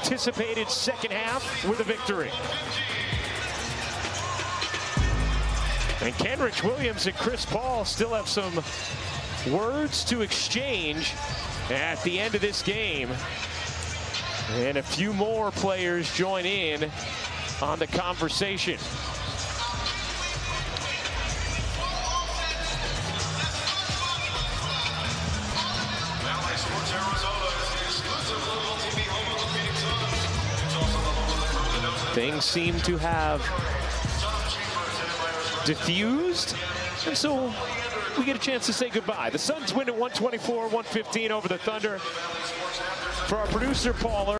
anticipated second half with a victory. And Kenrich Williams and Chris Paul still have some words to exchange at the end of this game. And a few more players join in on the conversation. Things seem to have diffused, and so we get a chance to say goodbye. The Suns win at 124-115 over the Thunder. For our producer, Paul